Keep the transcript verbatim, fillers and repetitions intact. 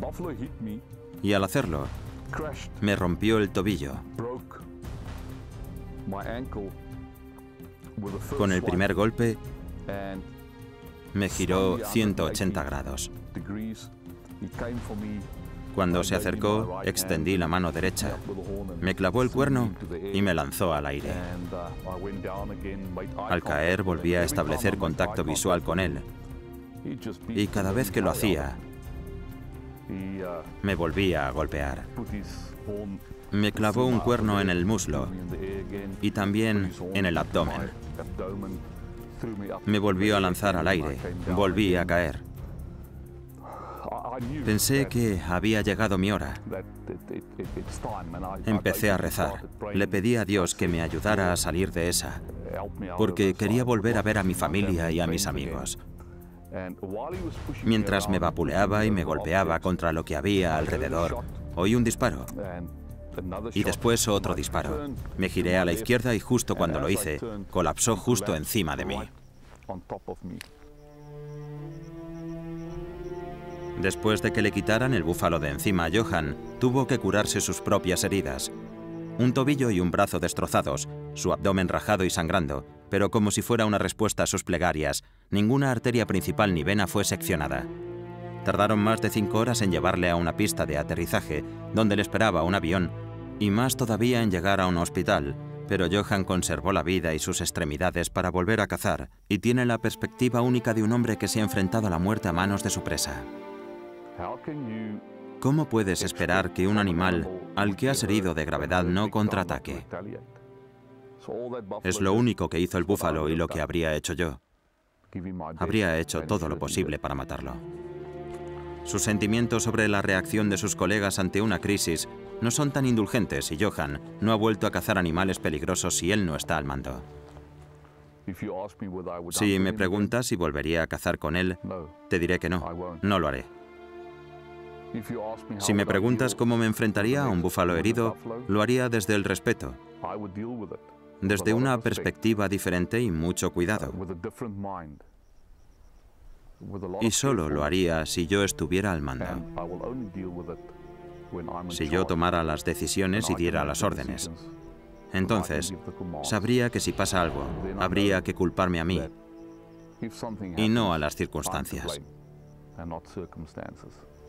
y al hacerlo, me rompió el tobillo. Con el primer golpe, me giró ciento ochenta grados. Cuando se acercó, extendí la mano derecha, me clavó el cuerno y me lanzó al aire. Al caer, volví a establecer contacto visual con él, y cada vez que lo hacía, me volvía a golpear. Me clavó un cuerno en el muslo y también en el abdomen. Me volvió a lanzar al aire, volví a caer. Pensé que había llegado mi hora. Empecé a rezar. Le pedí a Dios que me ayudara a salir de esa, porque quería volver a ver a mi familia y a mis amigos. Mientras me vapuleaba y me golpeaba contra lo que había alrededor, oí un disparo. Y después otro disparo. Me giré a la izquierda y justo cuando lo hice, colapsó justo encima de mí. Después de que le quitaran el búfalo de encima a Johan, tuvo que curarse sus propias heridas. Un tobillo y un brazo destrozados, su abdomen rajado y sangrando, pero como si fuera una respuesta a sus plegarias, ninguna arteria principal ni vena fue seccionada. Tardaron más de cinco horas en llevarle a una pista de aterrizaje, donde le esperaba un avión, y más todavía en llegar a un hospital, pero Johan conservó la vida y sus extremidades para volver a cazar, y tiene la perspectiva única de un hombre que se ha enfrentado a la muerte a manos de su presa. ¿Cómo puedes esperar que un animal al que has herido de gravedad no contraataque? Es lo único que hizo el búfalo y lo que habría hecho yo. Habría hecho todo lo posible para matarlo. Sus sentimientos sobre la reacción de sus colegas ante una crisis no son tan indulgentes y Johan no ha vuelto a cazar animales peligrosos si él no está al mando. Si me preguntas si volvería a cazar con él, te diré que no, no lo haré. Si me preguntas cómo me enfrentaría a un búfalo herido, lo haría desde el respeto, desde una perspectiva diferente y mucho cuidado. Y solo lo haría si yo estuviera al mando, si yo tomara las decisiones y diera las órdenes. Entonces, sabría que si pasa algo, habría que culparme a mí y no a las circunstancias.